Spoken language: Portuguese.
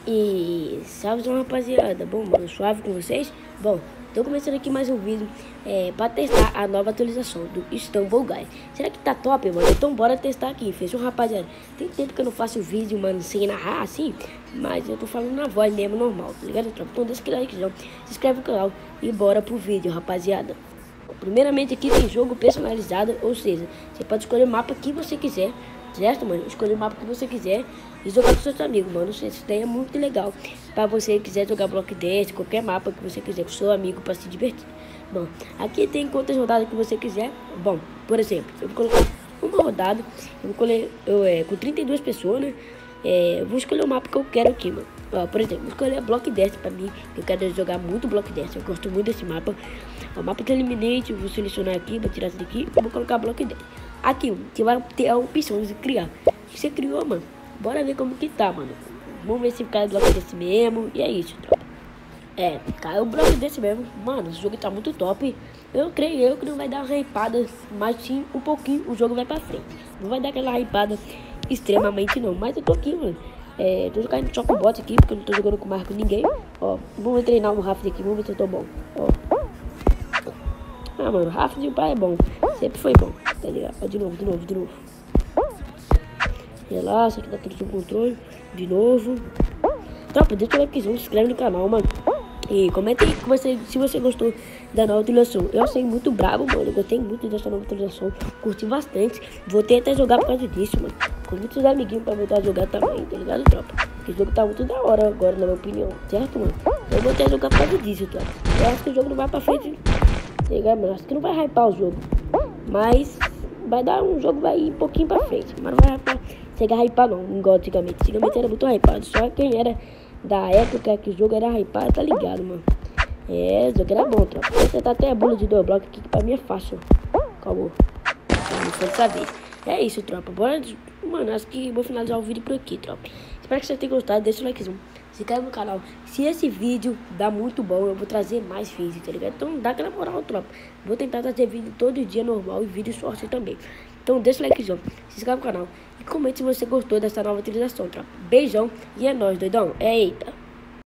E salve, rapaziada. Bom, mano, suave com vocês? Bom, tô começando aqui mais um vídeo pra testar a nova atualização do Stumble Guys. Será que tá top, mano? Então bora testar aqui, fechou, rapaziada? Tem tempo que eu não faço vídeo, mano, sem narrar assim, mas eu tô falando na voz mesmo, normal, tá ligado? Então deixa aquele like, se inscreve no canal e bora pro vídeo, rapaziada. Primeiramente aqui tem jogo personalizado, ou seja, você pode escolher o mapa que você quiser, certo, mano? Escolher o mapa que você quiser e jogar com seus amigos, mano. Isso daí é muito legal pra você quiser jogar Block Dance, qualquer mapa que você quiser com seu amigo pra se divertir. Bom, aqui tem quantas rodadas que você quiser. Bom, por exemplo, eu vou colocar uma rodada, eu vou escolher com 32 pessoas, né? Eu vou escolher o mapa que eu quero aqui, mano. Ó, por exemplo, vou escolher Block Dance pra mim. Eu quero jogar muito Block Dance. Eu gosto muito desse mapa. O mapa de Eliminate, eu vou selecionar aqui, vou tirar isso daqui e vou colocar Block Dance. Aqui, você vai ter a opção de criar. Você criou, mano. Bora ver como que tá, mano. Vamos ver se cai o Block Dance mesmo. E é isso, tropa. Caiu o Block Dance mesmo. Mano, esse jogo tá muito top. Eu creio que não vai dar uma hypada, mas sim um pouquinho o jogo vai pra frente. Não vai dar aquela hypada extremamente não, mas eu tô aqui, mano. Tô jogando Chocobot aqui, porque eu não tô jogando com mais com ninguém. Ó, vamos treinar um Raft aqui, vamos ver se eu tô bom. Ó. Ah, mano, Raft de pai é bom. Sempre foi bom, tá ligado? Ó, de novo. Relaxa, que tá tudo sob controle. De novo. Tropa, deixa o likezão, se inscreve no canal, mano. E comenta aí se você gostou da nova atualização. Eu achei muito brabo, mano. Eu gostei muito dessa nova atualização. Curti bastante. Voltei até a jogar por causa disso, mano. Com muitos amiguinhos pra voltar a jogar também, tá ligado, tropa? Porque o jogo tá muito da hora agora, na minha opinião. Certo, mano? Eu voltei a jogar por causa disso, tropa. Eu acho que o jogo não vai pra frente, tá ligado, mano? Acho que não vai hypar o jogo. Mas vai dar um jogo, vai ir um pouquinho pra frente. Mas não vai chegar a hypar, não. Não igual antigamente. Antigamente era muito hypado. Só quem era da época que o jogo era hypado, tá ligado, mano? O jogo era bom, tropa. Vou tentar até a bula de 2 blocos aqui, que pra mim é fácil. Acabou. Não foi dessa vez. É isso, tropa. Bora. Mano, acho que vou finalizar o vídeo por aqui, tropa. Espero que você tenha gostado. Deixa o likezão. Se inscreve no canal. Se esse vídeo dá muito bom, eu vou trazer mais vídeos, tá ligado? Então dá aquela moral, tropa. Vou tentar trazer vídeo todo dia normal e vídeo sorte também. Então deixa o likezão. Se inscreve no canal. E comente se você gostou dessa nova atualização, tropa. Beijão e é nóis, doidão. Eita.